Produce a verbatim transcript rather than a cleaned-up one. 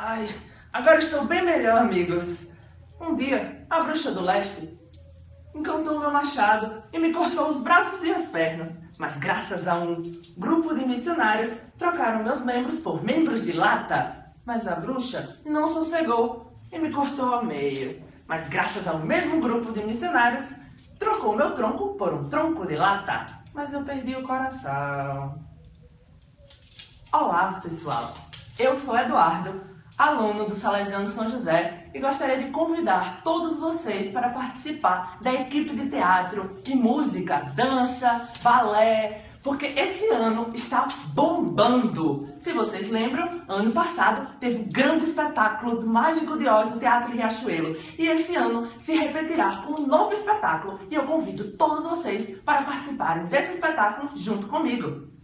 Ai, agora estou bem melhor, amigos. Um dia, a bruxa do leste encantou meu machado e me cortou os braços e as pernas. Mas graças a um grupo de missionários, trocaram meus membros por membros de lata. Mas a bruxa não sossegou e me cortou ao meio. Mas graças ao mesmo grupo de missionários, trocou meu tronco por um tronco de lata. Mas eu perdi o coração. Olá, pessoal. Eu sou Eduardo, aluno do Salesiano São José, e gostaria de convidar todos vocês para participar da equipe de teatro, de música, dança, balé, porque esse ano está bombando. Se vocês lembram, ano passado teve um grande espetáculo do Mágico de Oz no Teatro Riachuelo, e esse ano se repetirá com um novo espetáculo, e eu convido todos vocês para participarem desse espetáculo junto comigo.